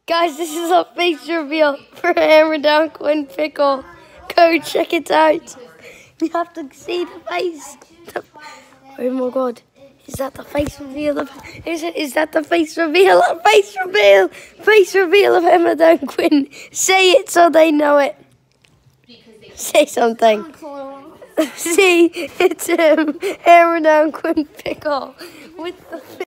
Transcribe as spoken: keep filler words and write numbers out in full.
Guys, this is our face reveal for Hammerdownquin Pickle. Go check it out. You have to see the face. Oh my god. Is that the face reveal of is it is that the face reveal? Face reveal! Face reveal of Hammerdownquin. Say it so they know it. Say something. See, it's um, Hammerdownquin Pickle with the